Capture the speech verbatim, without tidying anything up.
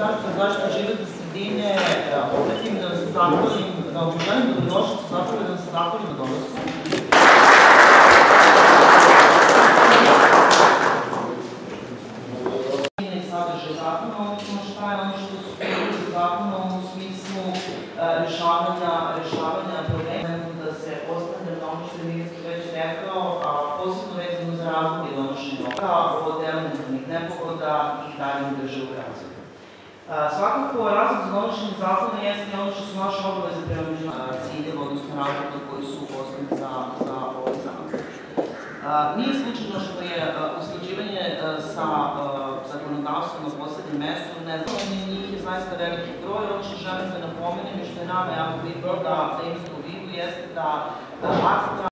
Ministarstva zaštite životne sredine, obratim da se zahvalim, da vam želim dobrodošlicu, zapravo da vam se zahvalim na dolazku. I sadržaj zakona, odnosno šta je ono što su predlozi zakonom u smislu rešavanja problema, da se ostavlja na ono što je ministar već rekao, a posebno vezano za razloge donošenja od elementarnih nepogoda i daljeg državog razvoja. Svakako, razlog za donošenje zakona jeste ono što su naše obaveze prema međunarodnim ciljeva, odnosno razloga koji su osnovi za ovaj zakon. Nije slučajno što je usklađivanje sa zakonodavstvom na poslednjem mestu, neznanje njih je zaista veliki broj. Ono što želim da napomenem i što je nama jako bitno da imate u vidu jeste da